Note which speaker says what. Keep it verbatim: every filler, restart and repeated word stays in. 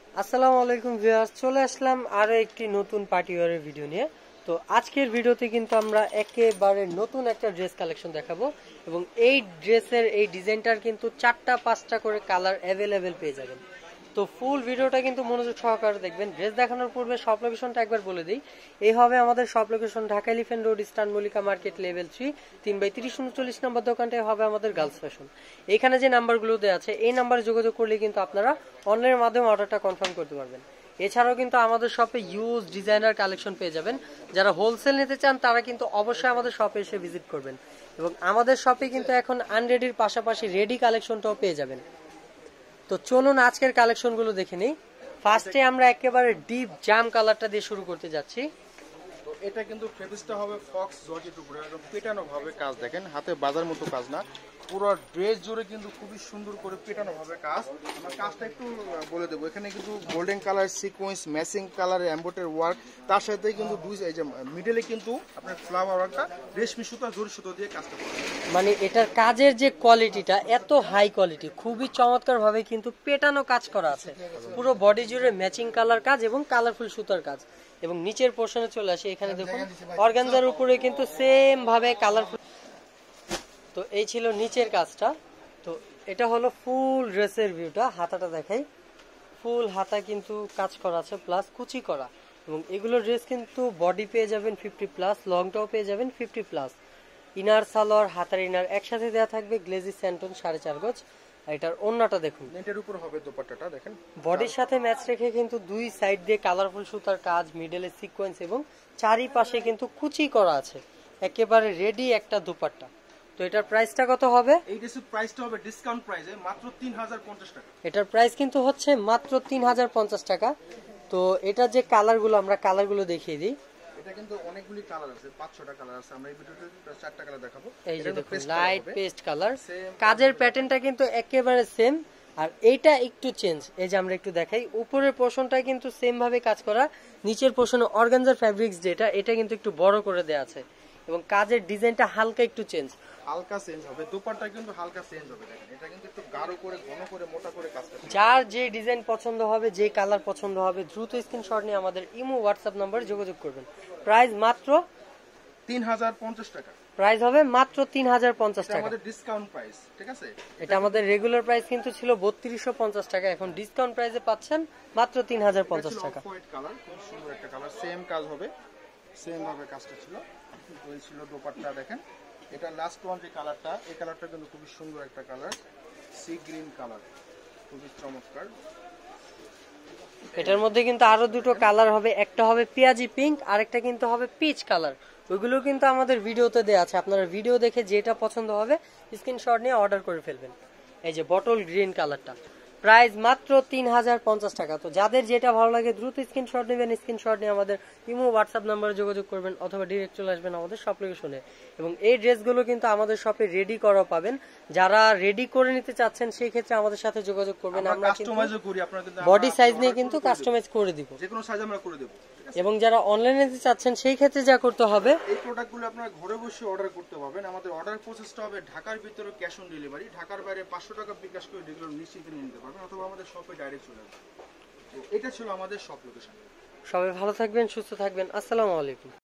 Speaker 1: আসসালামু আলাইকুম ভিউয়ার্স, চলে আসলাম আরো একটি নতুন পার্টি ওয়্যারের ভিডিও নিয়ে। তো আজকের ভিডিওতে কিন্তু আমরা একেবারে নতুন একটা ড্রেস কালেকশন দেখাবো এবং এই ড্রেসের এই ডিজাইনটার কিন্তু চারটা পাঁচটা করে কালার অ্যাভেলেবেল পেয়ে যাবেন। তো ফুল ভিডিওটা কিন্তু মনোযোগ সহকারে দেখবেন। ড্রেস দেখানোর পূর্বে শপ লোকেশনটা একবার বলে দিই। এই হবে আমাদের shop location Dhaka Elephant Road, Eastern Mallika Market, level three, তিন বাই তিরিশ উনচল্লিশ নম্বর দোকানটাই হবে আমাদের গার্লস ফ্যাশন। এখানে যে নাম্বারগুলো দেওয়া আছে এই নাম্বারে যোগাযোগ করলে কিন্তু আপনারা অনলাইনের মাধ্যমে অর্ডারটা কনফার্ম করতে পারবেন। এছাড়াও কিন্তু আমাদের শপে ইউজ ডিজাইনার কালেকশন পেয়ে যাবেন। যারা হোলসেল নিতে চান তারা কিন্তু অবশ্যই আমাদের শপে এসে ভিজিট করবেন এবং আমাদের শপে কিন্তু এখন আনরেডির পাশাপাশি রেডি কালেকশনটাও পেয়ে যাবেন। তো চলুন আজকের কালেকশনগুলো দেখে নিই। ফার্স্টে আমরা একেবারে ডিপ জাম কালারটা দিয়ে শুরু করতে যাচ্ছি।
Speaker 2: তো এটা কিন্তু ফেব্রিক্সটা হবে ফক্স জর্জেট উপরে, একদম পেটানো ভাবে কাজ, দেখেন হাতে বাজার মতো কাজ না, পুরো ড্রেস জুড়ে কিন্তু খুবই সুন্দর করে পেটানো ভাবে কাজ। আমরা কাজটা একটু বলে দেবো। এখানে কিন্তু গোল্ডেন কালার সিকোয়েন্স, ম্যাচিং কালারের এমব্রয়ডারি ওয়ার্ক, তার সাথে কিন্তু দুই এই যে মিডলে কিন্তু আপনার ফ্লাওয়ার ওয়ার্কটা রেশমি সুতা জরি সুতো দিয়ে কাজটা করে।
Speaker 1: মানে এটার কাজের যে কোয়ালিটিটা এত হাই কোয়ালিটি, খুবই চমৎকার ভাবে কিন্তু পেটানো কাজ করা আছে। পুরো বডি জুড়ে ম্যাচিং কালার কাজ এবং কালারফুল সুতার কাজ। এবং নিচের পোর্শনে চলে আসে, এখানে দেখুন অর্গানজার উপরে কিন্তু সেম ভাবে কালারফুল। তো এই ছিল নিচের কাজটা। তো এটা হলো ফুল ড্রেসের ভিউটা। হাতাটা দেখাই, ফুল হাতা কিন্তু কাজ করা আছে প্লাস কুচি করা। এবং এগুলো ড্রেস কিন্তু বডি পেয়ে যাবেন ফিফটি প্লাস, লংটাও পেয়ে যাবেন ফিফটি প্লাস। ইনার সালোয়ার, হাতার ইনার একসাথে দেওয়া থাকবে, গ্লেজি স্যান্টন সাড়ে চার গজ। আর এটার ওন্নাটা দেখুন,
Speaker 2: নেটের উপর হবে দোপাট্টাটা, দেখেন
Speaker 1: বডির সাথে ম্যাচ রেখে কিন্তু দুই সাইড দিয়ে কালারফুল সুতার কাজ, মিডলে সিকোয়েন্স এবং চারিপাশে কিন্তু কুচি করা আছে। একেবারে রেডি একটা দুপাট্টা। তো এটার প্রাইসটা কত হবে?
Speaker 2: এই ড্রেসের প্রাইসটা হবে ডিসকাউন্ট প্রাইসে মাত্র তিন হাজার পঞ্চাশ টাকা।
Speaker 1: এটার প্রাইস কিন্তু হচ্ছে মাত্র তিন হাজার পঞ্চাশ টাকা। তো এটা যে কালারগুলো, আমরা কালারগুলো দেখিয়ে দিই।
Speaker 2: এটা কিন্তু অনেকগুলি কালার আছে, পাঁচ ছটা কালার আছে। আমরা এই ভিডিওতে চারটা কালার দেখাবো।
Speaker 1: এই যে দেখুন লাইট পেস্ট কালার, কাজের প্যাটার্নটা কিন্তু একেবারে সেম। আর এইটা একটু চেঞ্জ, এই যে আমরা একটু দেখাই, উপরের পোর্শনটা কিন্তু সেম ভাবে কাজ করা, নিচের পোর্শনে অর্গানজার ফ্যাব্রিক্স যেটা এটা কিন্তু একটু বড় করে দেওয়া আছে এবং কাজের ডিজাইনটা হালকা একটু চেঞ্জ,
Speaker 2: হালকা চেঞ্জ হবে। দোপাট্টা কিন্তু হালকা চেঞ্জ হবে, দেখেন এটা কিন্তু একটু গাঢ় করে ঘন করে মোটা করে কাজ করবে।
Speaker 1: যার যে ডিজাইন পছন্দ হবে, যে কালার পছন্দ হবে, দ্রুত স্ক্রিনশট নিয়ে আমাদের ইমো হোয়াটসঅ্যাপ নম্বরে যোগাযোগ করবেন। প্রাইস মাত্র
Speaker 2: তিন হাজার পঞ্চাশ টাকা।
Speaker 1: প্রাইস হবে মাত্র তিন হাজার পঞ্চাশ টাকা।
Speaker 2: আমাদের ডিসকাউন্ট প্রাইস, ঠিক আছে?
Speaker 1: এটা আমাদের রেগুলার প্রাইস কিন্তু ছিল বত্রিশশো পঞ্চাশ টাকা, এখন ডিসকাউন্ট প্রাইসে পাচ্ছেন মাত্র তিন হাজার পঞ্চাশ টাকা।
Speaker 2: হোয়াইট কালার, খুব সুন্দর একটা কালার, সেম কাজ হবে, সেম ভাবে কাজটা ছিল। ওই ছিল দোপাট্টা, দেখেন এটা লাস্ট ওয়ান যে কালারটা, এই কালারটা কিন্তু খুবই সুন্দর একটা কালার, সি গ্রিন কালার, খুবই চমৎকার।
Speaker 1: এটার মধ্যে কিন্তু আরো দুটো কালার হবে, একটা হবে পেঁয়াজি পিঙ্ক, আরেকটা কিন্তু হবে পিচ কালার। ওইগুলো কিন্তু আমাদের ভিডিওতে দেওয়া আছে, আপনারা ভিডিও দেখে যেটা পছন্দ হবে স্ক্রিনশট নিয়ে অর্ডার করে ফেলবেন। এই যে বটল গ্রিন কালারটা, প্রাইস মাত্র তিন হাজার পঞ্চাশ টাকা। তো যাদের যেটা ভালো লাগে দ্রুত স্ক্রিনশট নেবেন, স্ক্রিনশট নিয়ে আমাদের ইমো হোয়াটসঅ্যাপ নাম্বারে যোগাযোগ করবেন অথবা ডিরেক্ট চলে আসবেন আমাদের শপ লোকেশনে। এবং এই ড্রেসগুলো কিন্তু আমাদের শপে রেডি করা পাবেন। যারা রেডি করে নিতে চাচ্ছেন সেই ক্ষেত্রে আমাদের সাথে যোগাযোগ করবেন, আমরা
Speaker 2: কাস্টমাইজও করি, আপনারা কিন্তু
Speaker 1: বডি সাইজ নিয়ে কিন্তু কাস্টমাইজ করে দিব,
Speaker 2: যে কোনো সাইজ আমরা করে দেব।
Speaker 1: এবং যারা অনলাইনে নিতে চাচ্ছেন সেই ক্ষেত্রে যা করতে হবে,
Speaker 2: এই প্রোডাক্টগুলো আপনারা ঘরে বসে অর্ডার করতে পারবেন। আমাদের অর্ডার প্রসেসটা হবে ঢাকার ভিতরে ক্যাশ অন ডেলিভারি, ঢাকার বাইরে পাঁচশো টাকা বিকাশ করে যেগুলো নিশ্চিন্তে নিয়ে নিতে পারবেন, অথবা আমাদের শপে ডাইরেক্ট চলে আসবেন। তো এটা ছিল আমাদের শপ লোকেশন।
Speaker 1: সবাই ভালো থাকবেন, সুস্থ থাকবেন, আসসালামু আলাইকুম।